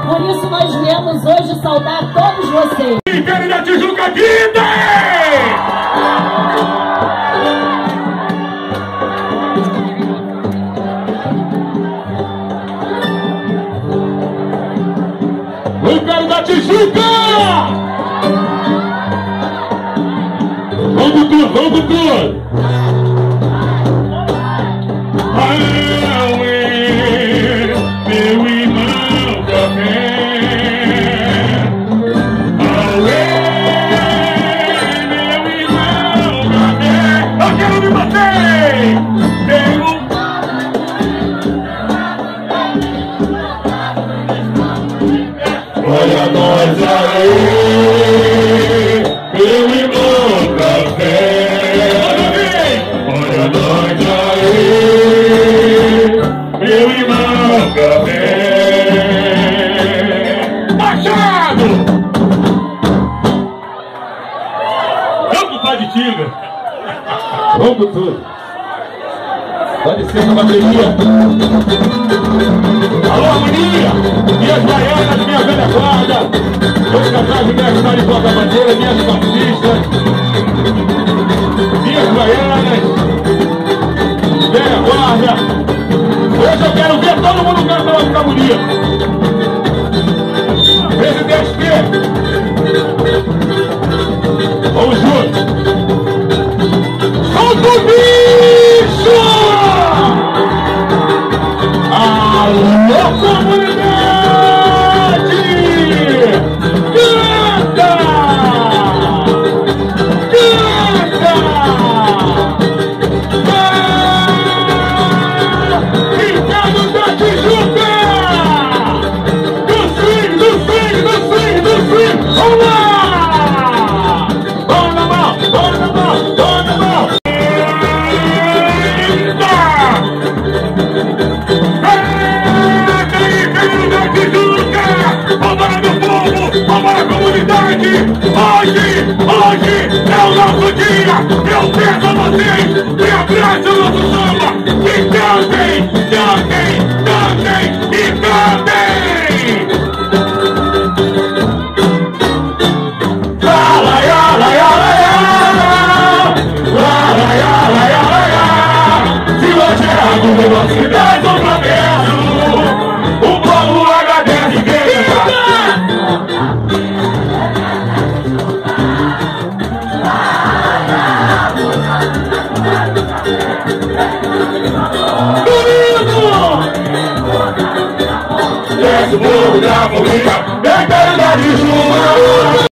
Por isso nós viemos hoje saudar todos vocês. Império da Tijuca, vida! O Império da Tijuca! Vamos tudo, vamos tudo! Meu irmão café. Meu irmão café. Eu quero me bater. Olha nós aí, meu irmão café. Olha nós aí, meu irmão café. Machado! Vamos, pai de tiga. Vamos tudo. Pode ser uma bateria. Alô, harmonia! Minhas baianas, minha velha guarda, meus casais de minhas histórias de porta-bandeira, minhas fascistas, minhas baianas, velha guarda. Hoje eu quero ver todo mundo cantando com harmonia. Presidente P. Vamos juntos. Som do bicho! Alô, comunidade! Canta! Canta! Império da Tijuca! Do swing, do swing, do swing, do swing! Vamos lá! Vamos na mão, vamos na mão, vamos na mão! Vamos na comunidade! Hoje é o nosso dia! Eu peço a vocês que abraçem o nosso samba! E cantem, cantem, cantem e cantem! La la ya la ya la ya! La la ya la ya la ya! Se você é algum de vocês dez ou pra perto, o povo agradece quem esse povo da família, Império da Tijuca!